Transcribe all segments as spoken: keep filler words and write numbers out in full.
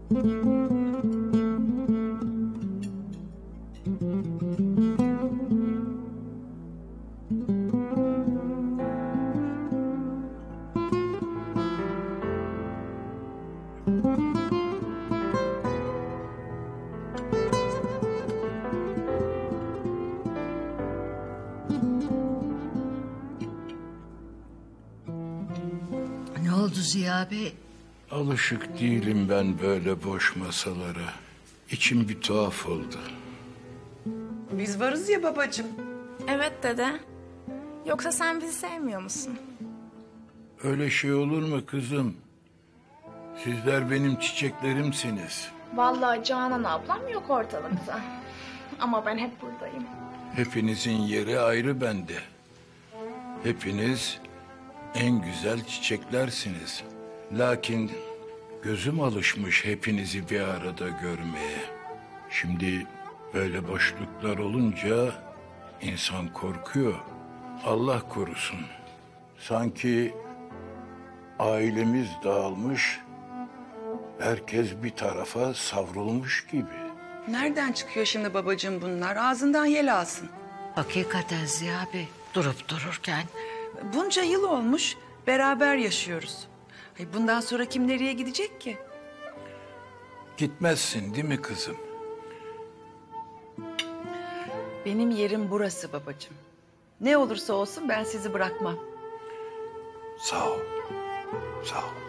Ne oldu Ziya Bey? Alışık değilim ben böyle boş masalara. İçim bir tuhaf oldu. Biz varız ya babacığım. Evet dede. Yoksa sen bizi sevmiyor musun? Öyle şey olur mu kızım? Sizler benim çiçeklerimsiniz. Vallahi Canan ablam yok ortalıkta. Ama ben hep buradayım. Hepinizin yeri ayrı bende. Hepiniz en güzel çiçeklersiniz. Lakin gözüm alışmış hepinizi bir arada görmeye. Şimdi böyle boşluklar olunca insan korkuyor. Allah korusun. Sanki ailemiz dağılmış, herkes bir tarafa savrulmuş gibi. Nereden çıkıyor şimdi babacığım bunlar? Ağzından yel alsın. Hakikaten Ziya Bey, durup dururken. Bunca yıl olmuş, beraber yaşıyoruz. Ay bundan sonra kim nereye gidecek ki? Gitmezsin değil mi kızım? Benim yerim burası babacığım. Ne olursa olsun ben sizi bırakmam. Sağ ol, sağ ol.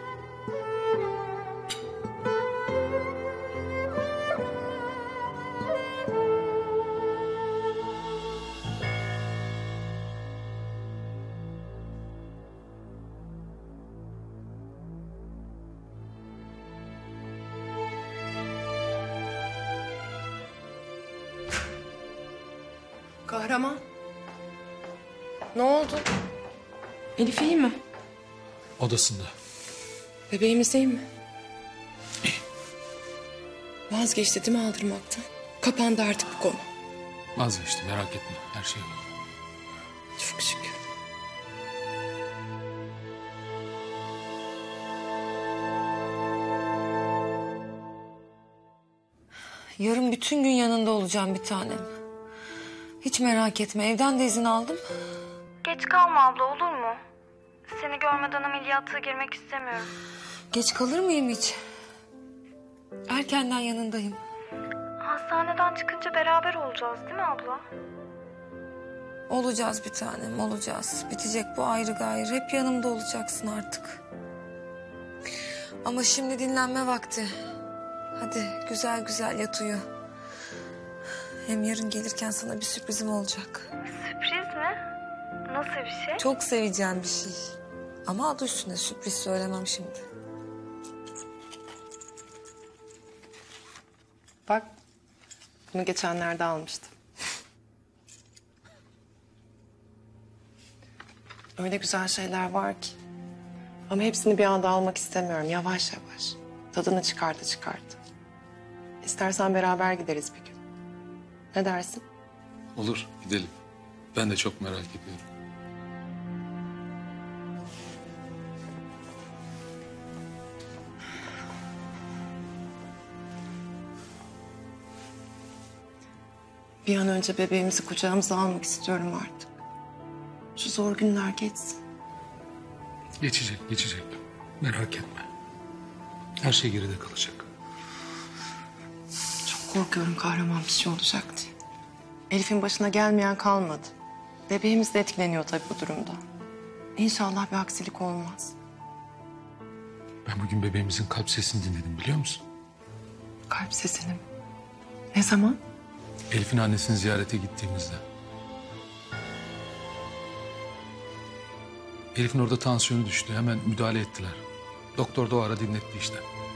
Kahraman. Ne oldu? Elif iyi mi? Odasında. Bebeğimiz iyi mi? Vazgeçti değil mi aldırmaktan? Kapandı artık bu konu. Vazgeçti, merak etme, her şey var. Çok şükür. Yarın bütün gün yanında olacağım bir tanem. Hiç merak etme, evden de izin aldım. Geç kalma abla, olur mu? Seni görmeden ameliyata girmek istemiyorum. Geç kalır mıyım hiç? Erkenden yanındayım. Hastaneden çıkınca beraber olacağız değil mi abla? Olacağız bir tanem, olacağız. Bitecek bu ayrı gayrı. Hep yanımda olacaksın artık. Ama şimdi dinlenme vakti. Hadi güzel güzel yat uyu. Hem yarın gelirken sana bir sürprizim olacak. Sürpriz mi? Nasıl bir şey? Çok seveceğim bir şey. Ama adı üstünde, sürpriz söylemem şimdi. Bak, bunu geçenlerde almıştım. Öyle güzel şeyler var ki. Ama hepsini bir anda almak istemiyorum, yavaş yavaş. Tadını çıkardı çıkardı. İstersen beraber gideriz bir gün. Ne dersin? Olur, gidelim. Ben de çok merak ediyorum. Bir an önce bebeğimizi kucağımıza almak istiyorum artık. Şu zor günler geçsin. Geçecek, geçecek. Merak etme. Her şey geride kalacak. Çok korkuyorum kahraman bir şey olacak diye. Elif'in başına gelmeyen kalmadı. Bebeğimiz de etkileniyor tabii bu durumda. İnşallah bir aksilik olmaz. Ben bugün bebeğimizin kalp sesini dinledim, biliyor musun? Kalp sesini mi? Ne zaman? Elif'in annesini ziyarete gittiğimizde. Elif'in orada tansiyonu düştü. Hemen müdahale ettiler. Doktor da o ara dinletti işte.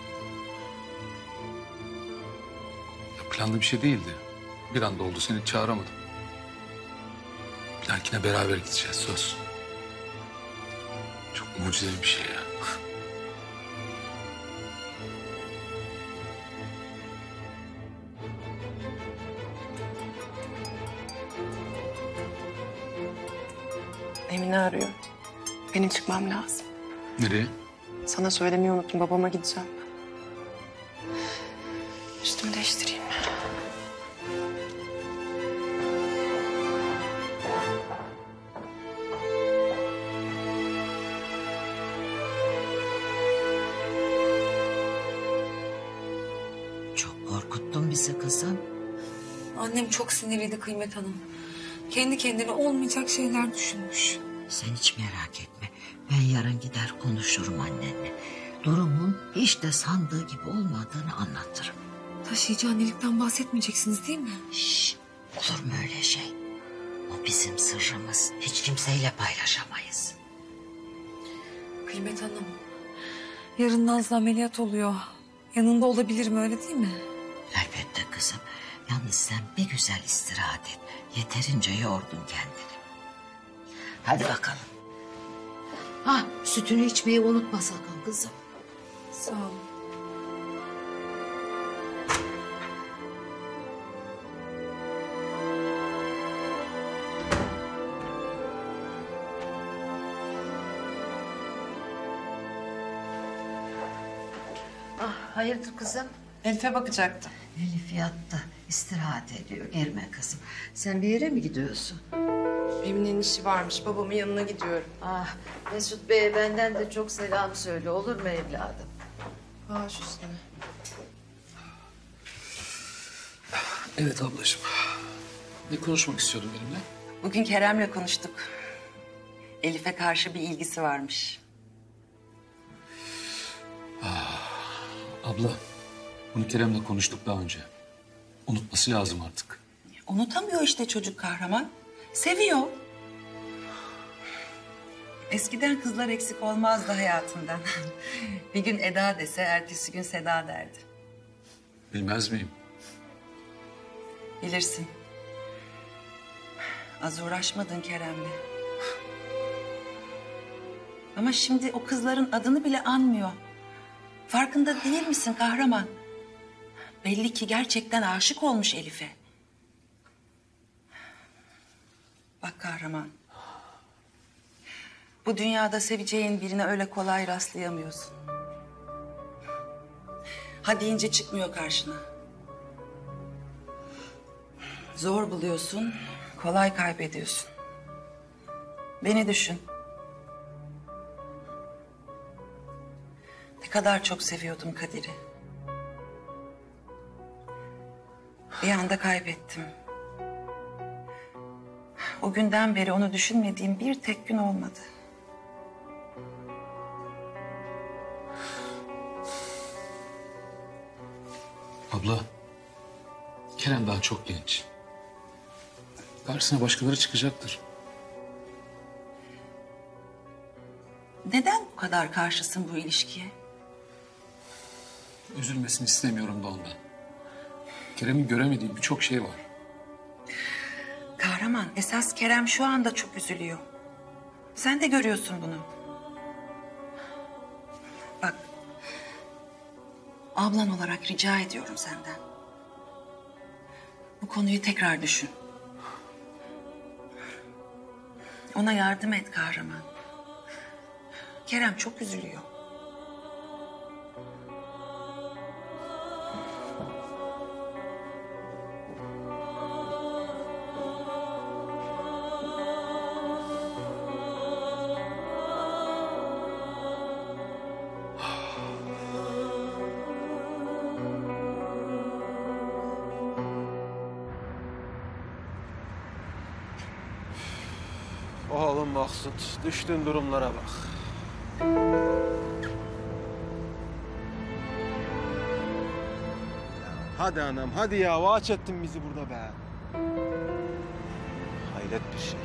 Ya planlı bir şey değildi. Bir anda oldu, seni çağıramadım. Bir dahakine beraber gideceğiz, söz. Çok mucizevi bir şey ya. Emine arıyor. Benim çıkmam lazım. Nereye? Sana söylemeyi unuttum. Babama gideceğim. Üstümü değiştireyim. Çok korkuttun bizi kızım. Annem çok sinirliydi Kıymet Hanım. Kendi kendine olmayacak şeyler düşünmüş. Sen hiç merak etme. Ben yarın gider konuşurum annenle. Durumun hiç de sandığı gibi olmadığını anlatırım. Taşıyıcı annelikten bahsetmeyeceksiniz değil mi? Şşş, olur mu öyle şey? O bizim sırrımız. Hiç kimseyle paylaşamayız. Kıymet Hanım, yarın Nazlı ameliyat oluyor. Yanında olabilirim, öyle değil mi? Elbette kızım. Yalnız sen bir güzel istirahat et. Yeterince yordun kendini. Hadi bakalım. Ha, sütünü içmeyi unutma sakın kızım. Sağ olun. Ah, hayırdır kızım? Elif'e bakacaktım. Elif yattı. İstirahat ediyor. Girme kızım. Sen bir yere mi gidiyorsun? Emine'nin işi varmış. Babamın yanına gidiyorum. Ah, Mesut Bey'e benden de çok selam söyle. Olur mu evladım? Baş üstüne. Evet ablacığım. Ne konuşmak istiyordun benimle? Bugün Kerem'le konuştuk. Elif'e karşı bir ilgisi varmış. Abla, bunu Kerem'le konuştuk daha önce. Unutması lazım artık. Unutamıyor işte çocuk kahraman. Seviyor. Eskiden kızlar eksik olmazdı hayatından. Bir gün Eda dese, ertesi gün Seda derdi. Bilmez miyim? Bilirsin. Az uğraşmadın Kerem'le. Ama şimdi o kızların adını bile anmıyor. Farkında değil misin kahraman? Belli ki gerçekten aşık olmuş Elif'e. Bak kahraman. Bu dünyada seveceğin birine öyle kolay rastlayamıyorsun. Ha deyince çıkmıyor karşına. Zor buluyorsun, kolay kaybediyorsun. Beni düşün. Ne kadar çok seviyordum Kadir'i. Bir anda kaybettim. O günden beri onu düşünmediğim bir tek gün olmadı. Abla, Kerem daha çok genç. Karşısına başkaları çıkacaktır. Neden bu kadar karşısın bu ilişkiye? Üzülmesini istemiyorum da ondan. Kerem'in göremediği birçok şey var. Kahraman, esas Kerem şu anda çok üzülüyor. Sen de görüyorsun bunu. Bak, ablan olarak rica ediyorum senden. Bu konuyu tekrar düşün. Ona yardım et kahraman. Kerem çok üzülüyor. Oğlum Maksut, düştüğün durumlara bak. Hadi anam, hadi ya. Vaç ettin bizi burada be. Hayret bir şey.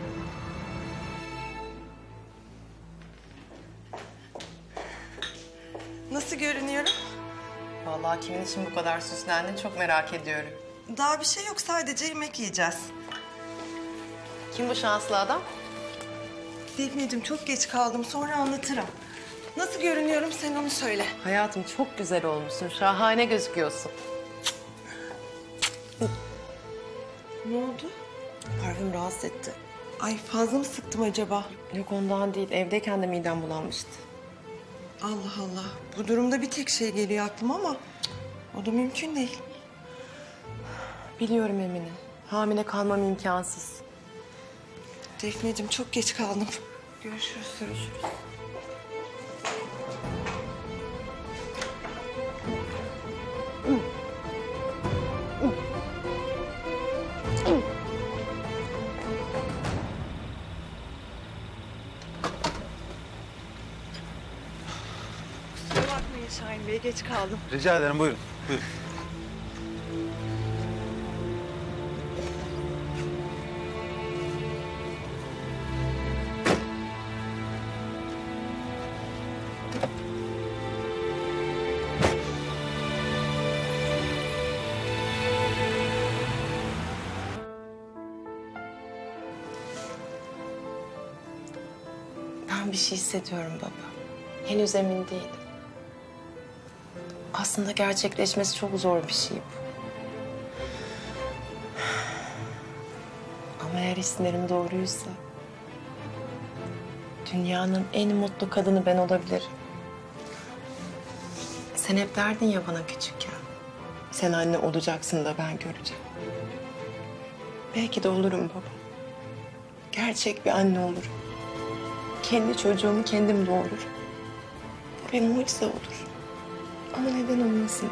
Nasıl görünüyorum? Vallahi kimin için bu kadar süslendin çok merak ediyorum. Daha bir şey yok, sadece yemek yiyeceğiz. Kim bu şanslı adam? Defneciğim çok geç kaldım, sonra anlatırım. Nasıl görünüyorum sen onu söyle. Hayatım çok güzel olmuşsun. Şahane gözüküyorsun. Ne oldu? Parfüm rahatsız etti. Ay fazla mı sıktım acaba? Yok ondan değil. Evdeyken de midem bulanmıştı. Allah Allah. Bu durumda bir tek şey geliyor aklıma ama... O da mümkün değil. Biliyorum Emine. Hamile kalmam imkansız. Defneciğim çok geç kaldım. Görüşürüz. Görüşürüz. Kusura bakmayın Şahin Bey, geç kaldım. Rica ederim, buyurun. Buyurun. Ben bir şey hissediyorum baba. Henüz emin değilim. Aslında gerçekleşmesi çok zor bir şey bu. Ama eğer hislerim doğruysa... dünyanın en mutlu kadını ben olabilirim. Sen hep derdin ya bana küçükken. Sen anne olacaksın da ben göreceğim. Belki de olurum baba. Gerçek bir anne olurum. Kendi çocuğumu kendim doğururum. Bu bir mucize olur. Ama neden olmasın?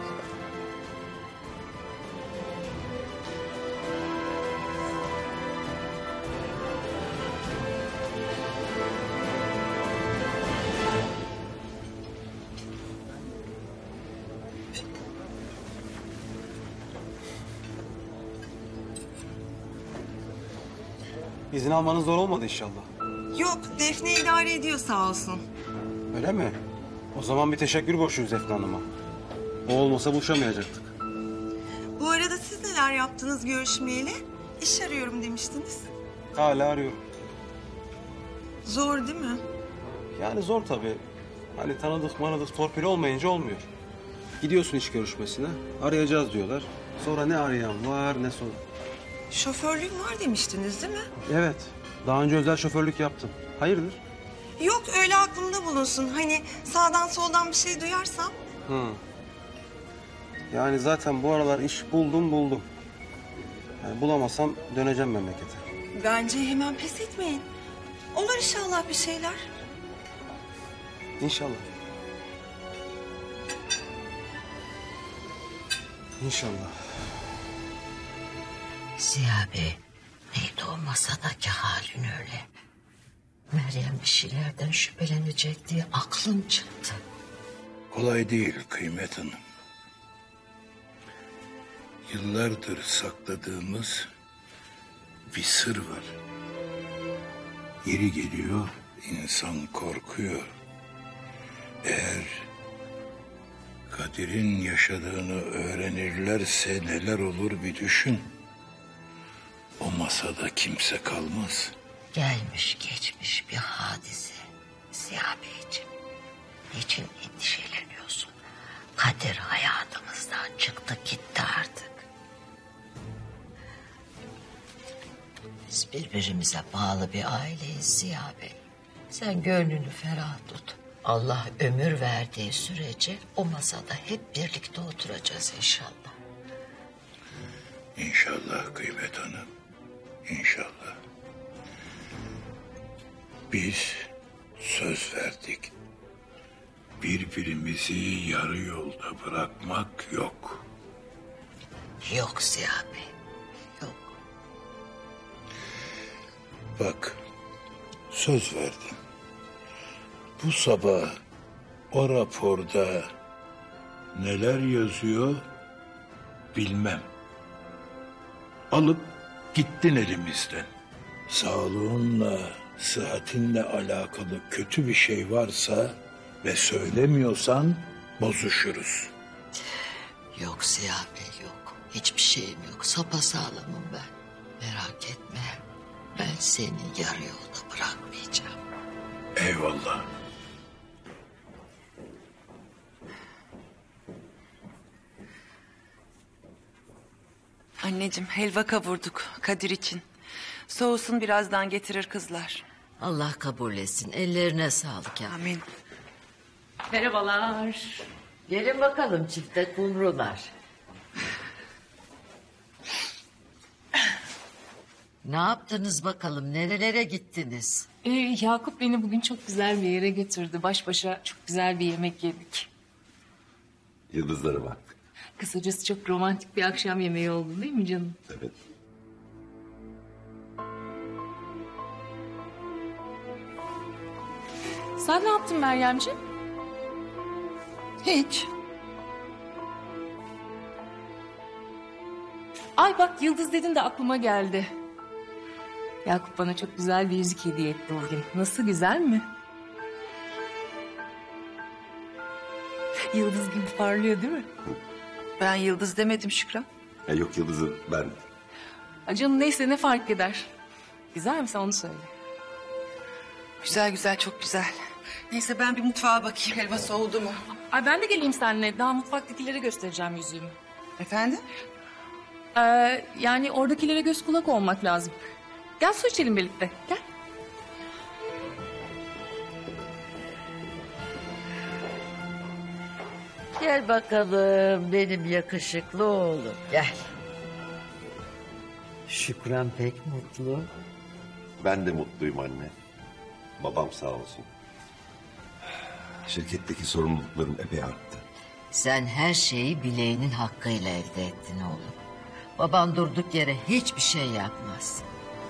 İzin almanız zor olmadı inşallah. Yok, Defne idare ediyor sağ olsun. Öyle mi? O zaman bir teşekkür borçluyuz Defne Hanım'a. O olmasa buluşamayacaktık. Bu arada siz neler yaptınız görüşmeyeli? İş arıyorum demiştiniz. Hala arıyorum. Zor değil mi? Yani zor tabii. Hani tanıdık manadık torpil olmayınca olmuyor. Gidiyorsun iş görüşmesine, arayacağız diyorlar. Sonra ne arayan var ne sonra. Şoförlüğüm var demiştiniz değil mi? Evet, daha önce özel şoförlük yaptım. Hayırdır? Yok, öyle aklımda bulunsun. Hani sağdan soldan bir şey duyarsam. Hı. Yani zaten bu aralar iş buldum buldum. Yani bulamasam döneceğim memlekete. Bence hemen pes etmeyin. Olur inşallah bir şeyler. İnşallah. İnşallah. Ziya Bey, neydi o masadaki halin öyle? Meryem bir şeylerden şüphelenecek diye aklım çıktı. Kolay değil Kıymet Hanım. Yıllardır sakladığımız bir sır var. Yeri geliyor, insan korkuyor. Eğer Kadir'in yaşadığını öğrenirlerse neler olur bir düşün. O masada kimse kalmaz. Gelmiş geçmiş bir hadise. Ziya Beyciğim, niçin endişeleniyorsun? Kadir hayatımızdan çıktı gitti artık. Biz birbirimize bağlı bir aileyiz Ziya Bey. Sen gönlünü ferah tut. Allah ömür verdiği sürece o masada hep birlikte oturacağız inşallah. İnşallah Kıymet Hanım. İnşallah. Biz söz verdik. Birbirimizi yarı yolda bırakmak yok. Yok Ziya Bey, yok. Bak, söz verdim. Bu sabah o raporda neler yazıyor bilmem. Alıp gittin elimizden. Sağlığınla, sıhhatinle alakalı kötü bir şey varsa ve söylemiyorsan bozuşuruz. Yok Ziya Bey yok. Hiçbir şeyim yok. Sapasağlamım ben. Merak etme. Ben seni yarı yolda bırakmayacağım. Eyvallah. Anneciğim helva kavurduk Kadir için. Soğusun birazdan getirir kızlar. Allah kabul etsin. Ellerine sağlık ya. Amin. Merhabalar. Gelin bakalım çifte kumrular. Ne yaptınız bakalım? Nerelere gittiniz? Ee, Yakup beni bugün çok güzel bir yere götürdü. Baş başa çok güzel bir yemek yedik. Yıldızlara baktık. Kısacası çok romantik bir akşam yemeği oldu değil mi canım? Evet. Sen ne yaptın Meryemciğim? Hiç. Ay bak Yıldız dedin de aklıma geldi. Yakup bana çok güzel bir yüzük hediye etti bugün. Nasıl, güzel mi? Yıldız gibi parlıyor değil mi? Ben Yıldız demedim Şükran. Ya yok Yıldız'ı ben. Ay canım neyse ne fark eder. Güzel mi, sen onu söyle. Güzel güzel, çok güzel. Neyse ben bir mutfağa bakayım. Helva soğudu mu? Ay ben de geleyim seninle. Daha mutfaktakilere göstereceğim yüzüğümü. Efendim? Ee, yani oradakilere göz kulak olmak lazım. Gel su içelim birlikte. Gel. Gel bakalım benim yakışıklı oğlum. Gel. Şükran pek mutlu. Ben de mutluyum anne. Babam sağ olsun. Şirketteki sorumluluklarım epey arttı. Sen her şeyi bileğinin hakkıyla elde ettin oğlum. Baban durduk yere hiçbir şey yapmaz.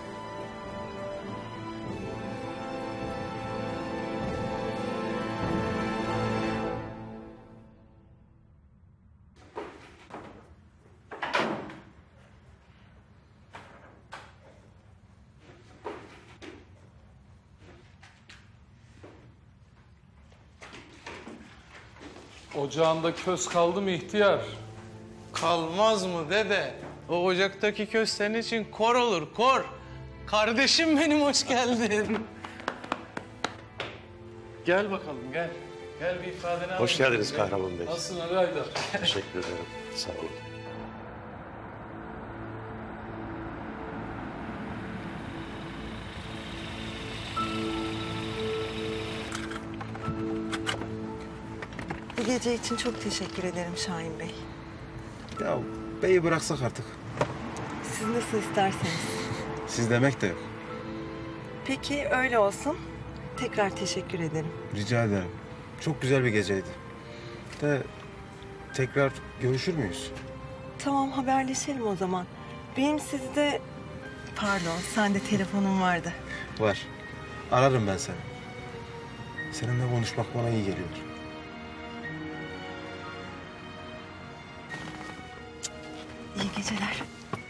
Ocağında köz kaldı mı ihtiyar? Kalmaz mı dede? O ocaktaki köz senin için kor olur, kor. Kardeşim benim, hoş geldin. Gel bakalım, gel. Gel bir ifadeni al. Hoş geldiniz Kahraman Bey. Nasılsın Ali Aydar? Teşekkür ederim. Sağ olun. Bu gece için çok teşekkür ederim Şahin Bey. Ya beyi bıraksak artık. Siz nasıl isterseniz. Siz demek de yok. Peki öyle olsun. Tekrar teşekkür ederim. Rica ederim. Çok güzel bir geceydi. De tekrar görüşür müyüz? Tamam, haberleşelim o zaman. Benim sizde... Pardon, sende telefonum vardı. Var. Ararım ben seni. Seninle konuşmak bana iyi geliyor. İyi geceler.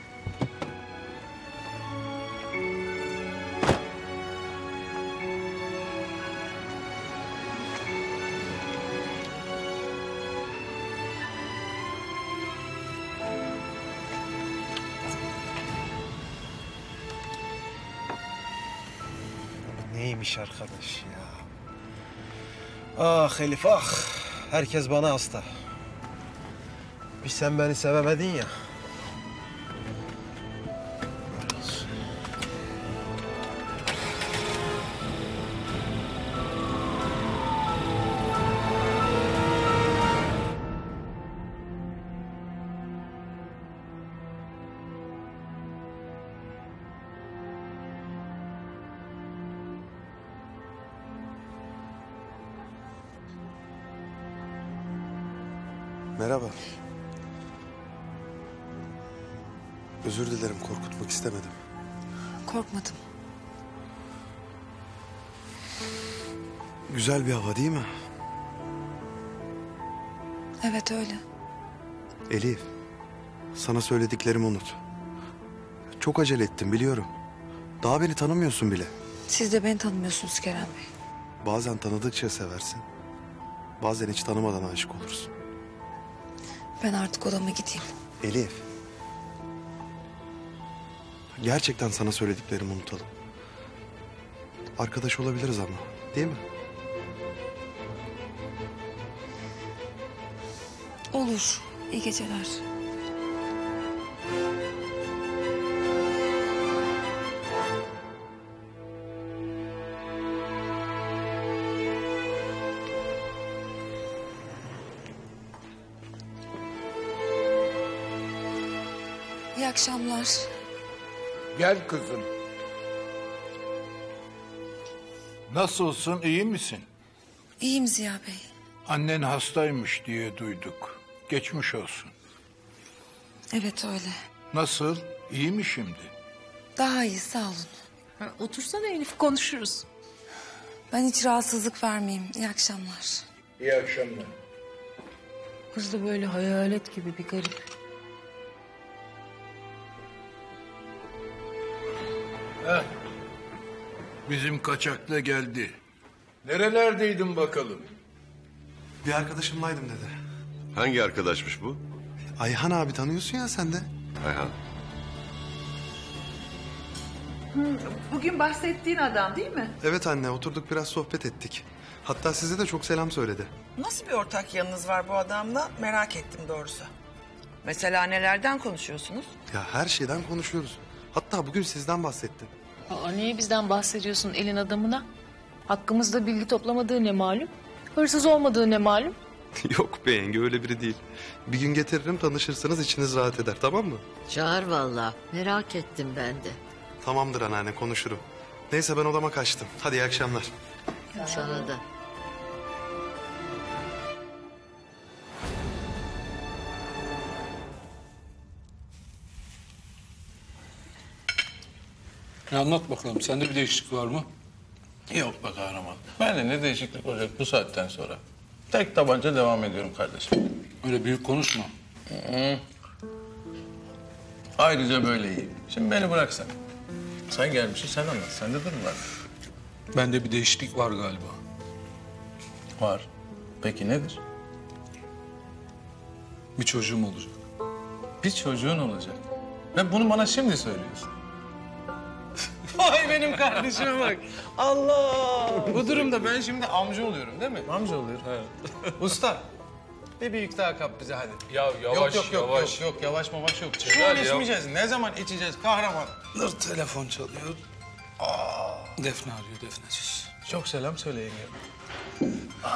Neymiş arkadaş ya? Ah Elif ah. Herkes bana hasta. Bir sen beni sevemedin ya. Merhaba. Özür dilerim, korkutmak istemedim. Korkmadım. Güzel bir hava değil mi? Evet öyle. Elif, sana söylediklerimi unut. Çok acele ettim biliyorum. Daha beni tanımıyorsun bile. Siz de beni tanımıyorsunuz Kerem Bey. Bazen tanıdıkça seversin. Bazen hiç tanımadan aşık olursun. Ben artık odama gideyim. Elif. Gerçekten sana söylediklerimi unutalım. Arkadaş olabiliriz ama, değil mi? Olur. İyi geceler. İyi akşamlar. Gel kızım. Nasılsın, iyi misin? İyiyim Ziya Bey. Annen hastaymış diye duyduk. Geçmiş olsun. Evet öyle. Nasıl, iyi mi şimdi? Daha iyi sağ olun. Ha, otursana Elif, konuşuruz. Ben hiç rahatsızlık vermeyeyim. İyi akşamlar. İyi akşamlar. Kız da böyle hayalet gibi bir garip. Heh. Bizim kaçakla geldi. Nerelerdeydin bakalım? Bir arkadaşımlaydım dedi. Hangi arkadaşmış bu? Ayhan abi tanıyorsun ya sen de. Ayhan. Bugün bahsettiğin adam değil mi? Evet anne, oturduk biraz sohbet ettik. Hatta size de çok selam söyledi. Nasıl bir ortak yanınız var bu adamla merak ettim doğrusu. Mesela nelerden konuşuyorsunuz? Ya her şeyden konuşuyoruz. Hatta bugün sizden bahsettim. Aa, niye bizden bahsediyorsun elin adamına? Hakkımızda bilgi toplamadığı ne malum? Hırsız olmadığı ne malum? Yok be yenge, öyle biri değil. Bir gün getiririm, tanışırsınız, içiniz rahat eder, tamam mı? Çağır vallahi. Merak ettim ben de. Tamamdır anneanne, konuşurum. Neyse ben odama kaçtım. Hadi iyi akşamlar. Sana da. Ya anlat bakalım, sende bir değişiklik var mı? Yok be kahraman. Ben de ne değişiklik olacak bu saatten sonra. Tek tabanca devam ediyorum kardeşim. Öyle büyük konuşma. Hı. Ayrıca böyle iyi. Şimdi beni bırak sen. Sen gelmişsin, sen anlat. Sende durum var. Bende bir değişiklik var galiba. Var. Peki nedir? Bir çocuğum olacak. Bir çocuğun olacak. Ve bunu bana şimdi söylüyorsun. Vay benim kardeşime bak. Allah! Bu durumda ben şimdi amca oluyorum değil mi? Amca oluyorum. Evet. Usta, bir büyük daha kap bize hadi. Ya yok, yavaş, yok, yok, yavaş. Yok, yok, yavaş mavaş yok. Şu Celal an ya. içmeyeceğiz. Ne zaman içeceğiz kahraman? Dur, telefon çalıyor. Aa, Defne arıyor, Defne sus. Çok selam söyleyin ya.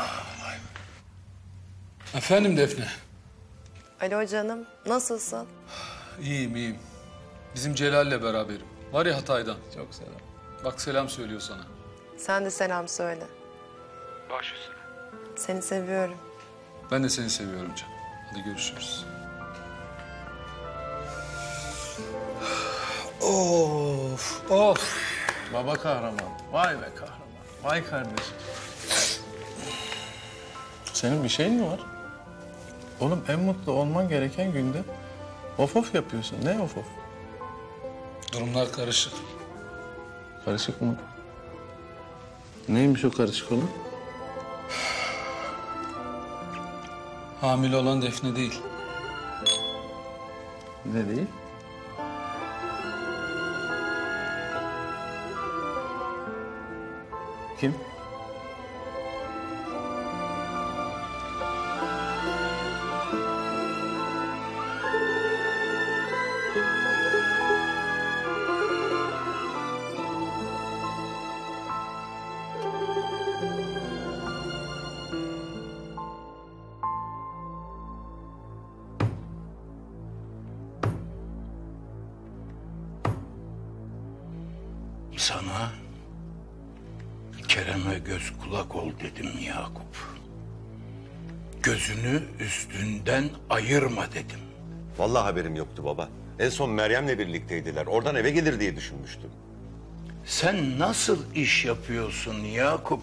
Efendim Defne. Alo canım, nasılsın? İyiyim, iyiyim. Bizim Celal'le beraberim. Var ya Hatay'dan. Çok selam. Bak selam söylüyor sana. Sen de selam söyle. Baş üstüne. Seni seviyorum. Ben de seni seviyorum canım. Hadi görüşürüz. Of, of. Baba kahraman. Vay be kahraman. Vay kardeşim. Senin bir şeyin mi var? Oğlum en mutlu olman gereken günde of of yapıyorsun. Ne of of? Durumlar karışık. Karışık mı? Neymiş o karışık olan? Hamile olan Defne değil. Ne değil? Kim? Sana Kerem'e göz kulak ol dedim Yakup. Gözünü üstünden ayırma dedim. Vallahi haberim yoktu baba. En son Meryem'le birlikteydiler. Oradan eve gelir diye düşünmüştüm. Sen nasıl iş yapıyorsun Yakup?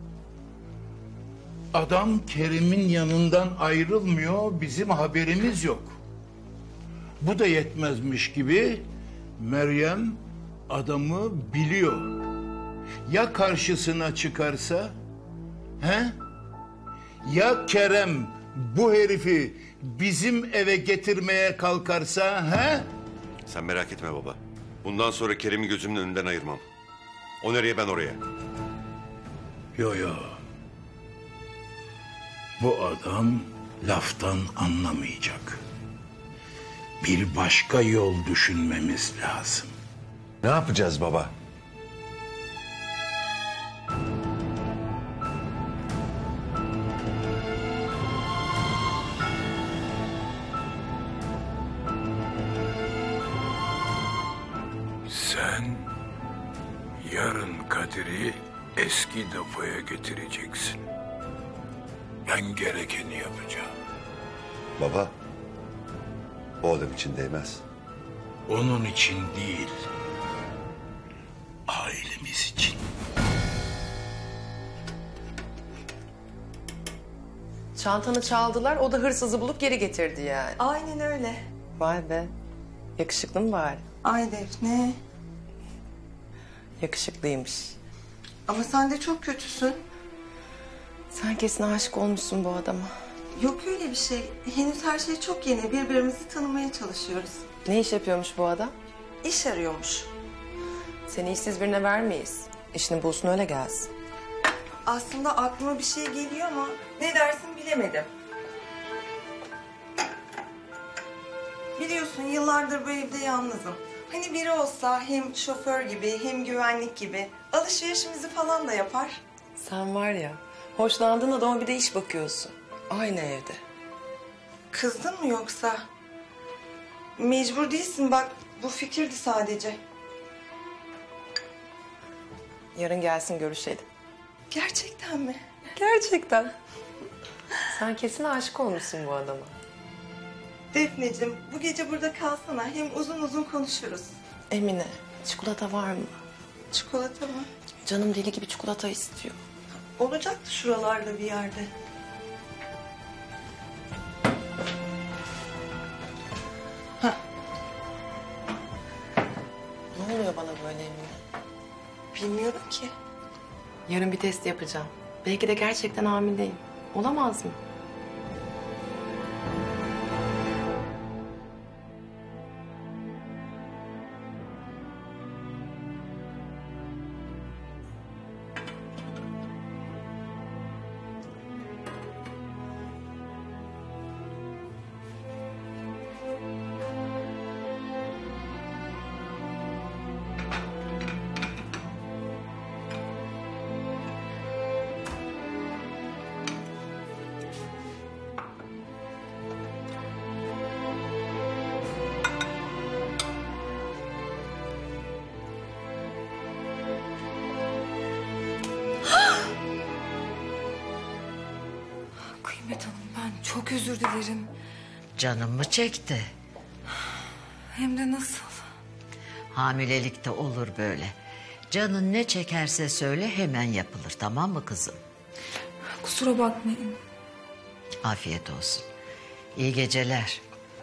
Adam Kerim'in yanından ayrılmıyor, bizim haberimiz yok. Bu da yetmezmiş gibi Meryem adamı biliyor. Ya karşısına çıkarsa? He? Ya Kerem bu herifi bizim eve getirmeye kalkarsa? He? Sen merak etme baba. Bundan sonra Kerim'i gözümün önünden ayırmam. O nereye, ben oraya. Yo yo. Bu adam laftan anlamayacak. Bir başka yol düşünmemiz lazım. Ne yapacağız baba? Sen yarın Kadir'i eski depoya getireceksin. Ben gerekeni yapacağım. Baba, o adam için değmez. Onun için değil, ailemiz için. Çantanı çaldılar, o da hırsızı bulup geri getirdi yani. Aynen öyle. Vay be. Yakışıklı mı bari? Ay Defne. Yakışıklıymış. Ama sen de çok kötüsün. Sen kesin aşık olmuşsun bu adama. Yok öyle bir şey. Henüz her şey çok yeni. Birbirimizi tanımaya çalışıyoruz. Ne iş yapıyormuş bu adam? İş arıyormuş. Seni işsiz birine vermeyiz. İşini bulsun öyle gelsin. Aslında aklıma bir şey geliyor ama ne dersin bilemedim. Biliyorsun yıllardır bu evde yalnızım. Hani biri olsa hem şoför gibi hem güvenlik gibi alışverişimizi falan da yapar. Sen var ya, hoşlandığın adama bir de iş bakıyorsun. Aynı evde. Kızdın mı yoksa? Mecbur değilsin bak, bu fikirdi sadece. Yarın gelsin görüşelim. Gerçekten mi? Gerçekten. Sen kesin aşık olmuşsun bu adama. Defneciğim, bu gece burada kalsana. Hem uzun uzun konuşuruz. Emine, çikolata var mı? Çikolata mı? Canım deli gibi çikolata istiyor. Olacaktı şuralarda bir yerde. Hah. Ne oluyor bana böyle Emine? Bilmiyorum ki. Yarın bir test yapacağım. Belki de gerçekten hamileyim. Olamaz mı? Kıymet Hanım, ben çok özür dilerim. Canım mı çekti? Hem de nasıl? Hamilelikte olur böyle. Canın ne çekerse söyle hemen yapılır, tamam mı kızım? Kusura bakmayın. Afiyet olsun. İyi geceler.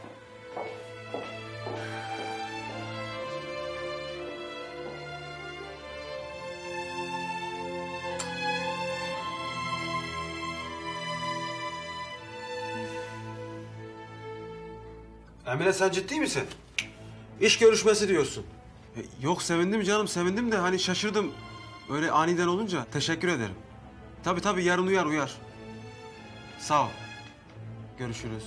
Emine sen ciddi misin? İş görüşmesi diyorsun. E, Yok sevindim canım sevindim de hani şaşırdım. Öyle aniden olunca teşekkür ederim. Tabii tabii yarın uyar uyar. Sağ ol. Görüşürüz.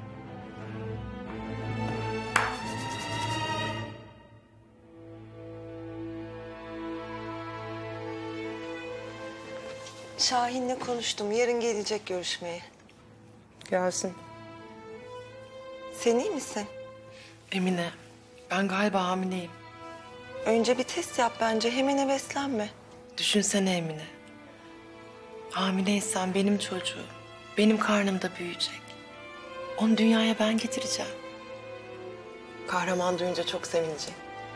Şahin'le konuştum. Yarın gelecek görüşmeye. Gelsin. Sen iyi misin? Emine, ben galiba hamileyim. Önce bir test yap bence. Hemen heveslenme. Düşünsene Emine. Hamileysen benim çocuğum. Benim karnımda büyüyecek. Onu dünyaya ben getireceğim. Kahraman duyunca çok sevinecek.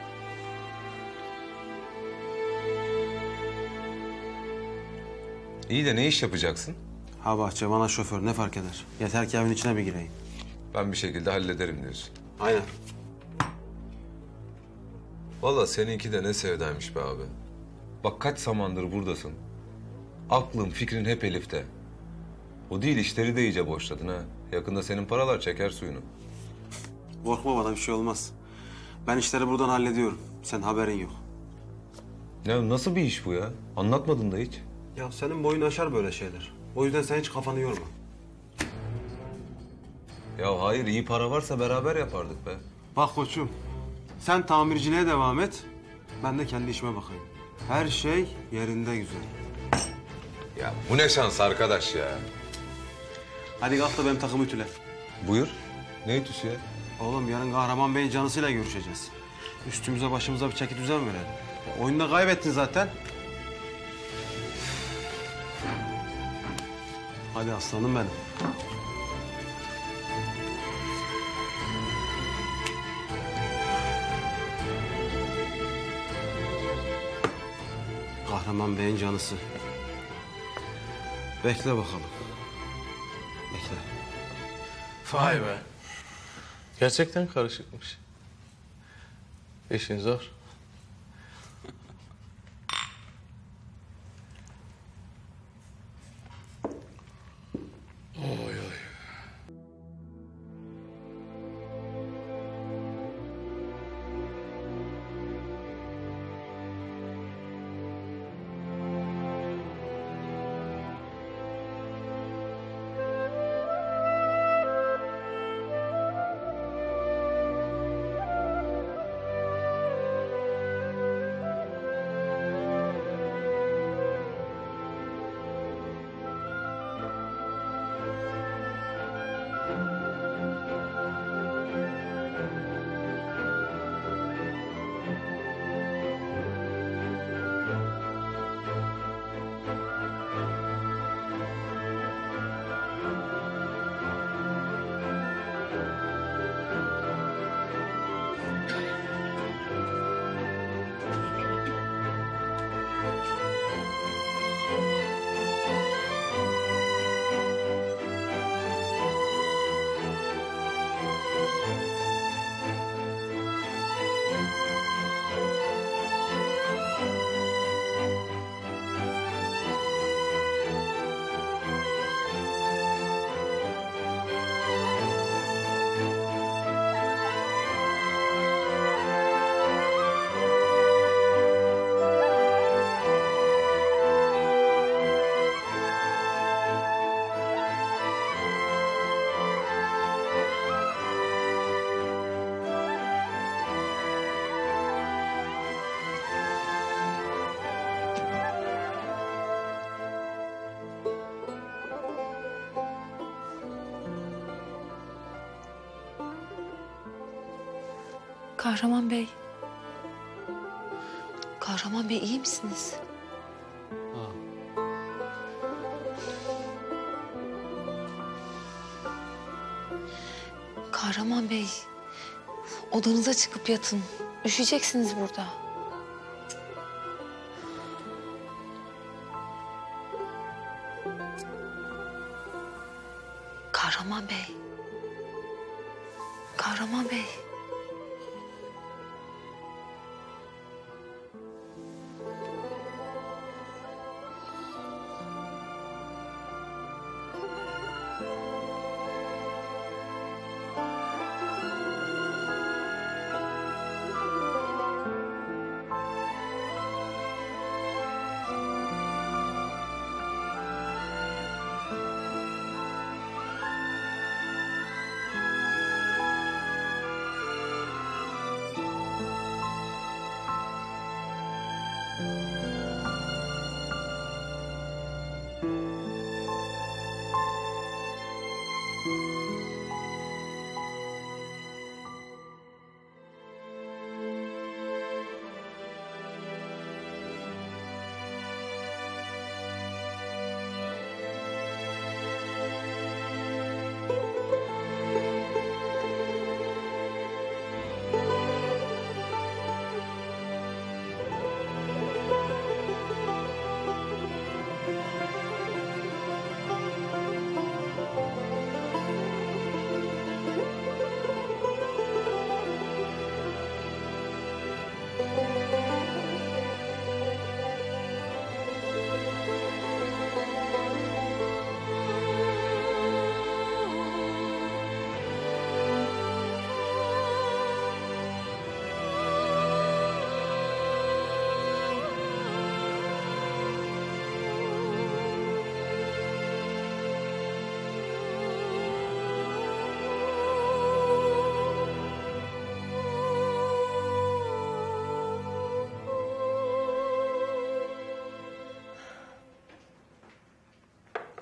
İyi de ne iş yapacaksın? Ha bahçe, bana şoför ne fark eder? Yeter ki evin içine bir gireyim. Ben bir şekilde hallederim diyorsun. Aynen. Vallahi seninki de ne sevdaymış be abi. Bak kaç zamandır buradasın. Aklın, fikrin hep Elif'te. O değil, işleri de iyice boşladın ha. Yakında senin paralar çeker suyunu. Korkma, bana bir şey olmaz. Ben işleri buradan hallediyorum. Sen haberin yok. Ya nasıl bir iş bu ya? Anlatmadın da hiç. Ya senin boyun aşar böyle şeyler. O yüzden sen hiç kafanı yorma. Ya hayır, iyi para varsa beraber yapardık be. Bak koçum, sen tamirciliğe devam et. Ben de kendi işime bakayım. Her şey yerinde güzel. Ya bu ne şans arkadaş ya. Hadi kalk da benim takımı ütüle. Buyur. Ne ütüsü ya? Oğlum yarın Kahraman Bey'in canısıyla görüşeceğiz. Üstümüze başımıza bir çeki düzen verelim. Oyunda kaybettin zaten. Hadi aslanım benim. Kahraman Bey'in canısı. Bekle bakalım. Bekle. Vay be. Gerçekten karışıkmış. İşin zor. Oy oy. Kahraman Bey. Kahraman Bey iyi misiniz? Kahraman Bey, odanıza çıkıp yatın. Üşüyeceksiniz burada. Kahraman Bey. Kahraman Bey.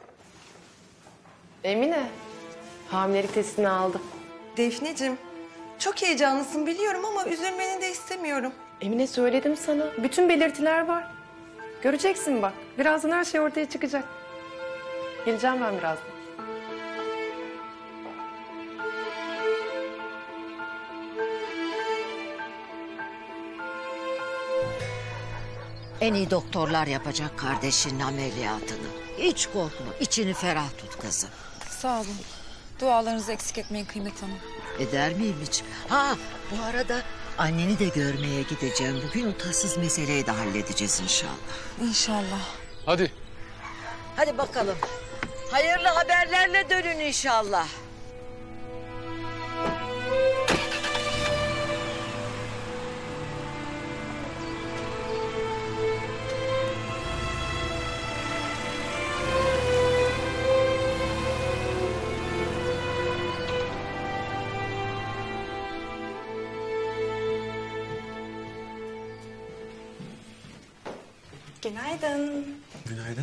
Emine, hamilelik testini aldım. Defneciğim, Çok heyecanlısın biliyorum ama üzülmeni de istemiyorum. Emine söyledim sana. Bütün belirtiler var. Göreceksin bak. Birazdan her şey ortaya çıkacak. Geleceğim ben birazdan. En iyi doktorlar yapacak kardeşinin ameliyatını. Hiç korkma, içini ferah tut kızım. Sağ olun. Dualarınızı eksik etmeyin Kıymet Hanım. Eder miyim hiç? Ha, bu arada anneni de görmeye gideceğim. Bugün o tatsız meseleyi de halledeceğiz inşallah. İnşallah. Hadi. Hadi bakalım. Hayırlı haberlerle dönün inşallah. Günaydın. Günaydın.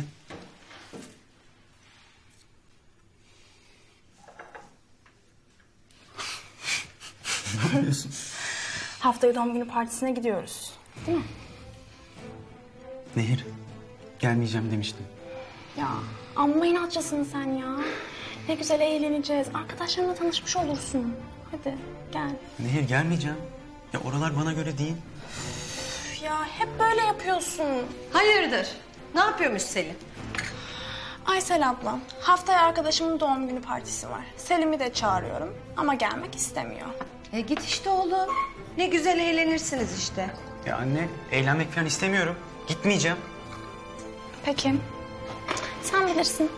Ne yapıyorsun? Haftaya doğum günü partisine gidiyoruz. Değil mi? Nehir, gelmeyeceğim demiştim. Ya amma inatçısın sen ya. Ne güzel eğleneceğiz. Arkadaşlarımla tanışmış olursun. Hadi gel. Nehir, gelmeyeceğim. Ya oralar bana göre değil. Üf ya hep böyle yapıyorsun. Hayırdır? Ne yapıyormuş Selim? Aysel ablam, haftaya arkadaşımın doğum günü partisi var. Selim'i de çağırıyorum ama gelmek istemiyor. E git işte oğlum. Ne güzel eğlenirsiniz işte. Ya anne, eğlenmek falan istemiyorum. Gitmeyeceğim. Peki. Sen bilirsin.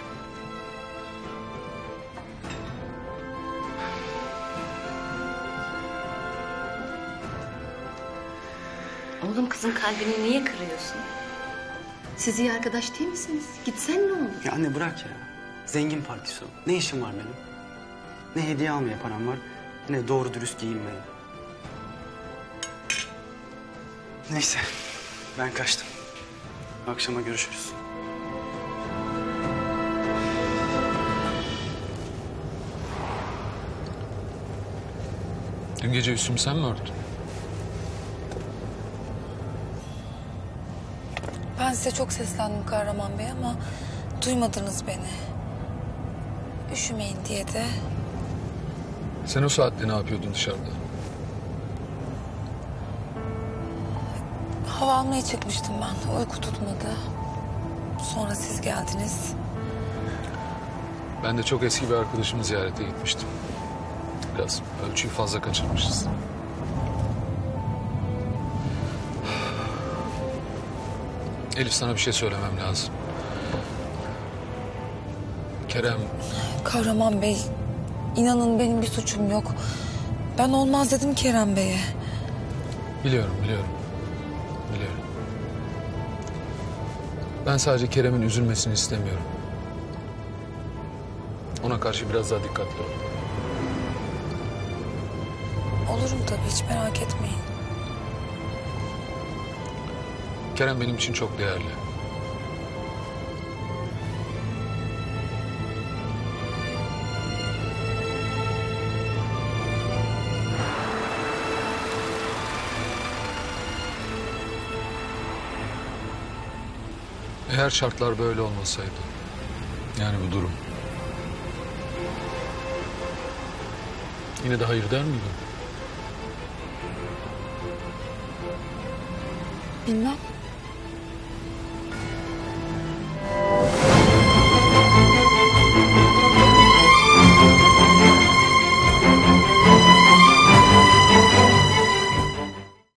Oğlum kızın kalbini niye kırıyorsun? Siz iyi arkadaş değil misiniz? Gitsen ne olur? Ya anne bırak ya. Zengin partisi o. Ne işim var benim? Ne hediye almaya param var, ne doğru dürüst giyinmeye. Neyse, ben kaçtım. Akşama görüşürüz. Dün gece üstümü sen mi örttün? Ben size çok seslendim Kahraman Bey ama duymadınız beni. Üşümeyin diye de. Sen o saatte ne yapıyordun dışarıda? Hava almaya çıkmıştım ben. Uyku tutmadı. Sonra siz geldiniz. Ben de çok eski bir arkadaşımı ziyarete gitmiştim. Biraz ölçüyü fazla kaçırmışız. Elif, sana bir şey söylemem lazım. Kerem... Kahraman Bey, inanın benim bir suçum yok. Ben olmaz dedim Kerem Bey'e. Biliyorum, biliyorum. Biliyorum. Ben sadece Kerem'in üzülmesini istemiyorum. Ona karşı biraz daha dikkatli ol. Olurum tabii, hiç merak etmeyin. Kerem benim için çok değerli. Eğer şartlar böyle olmasaydı, yani bu durum, yine de hayır der miydin? Bilmem.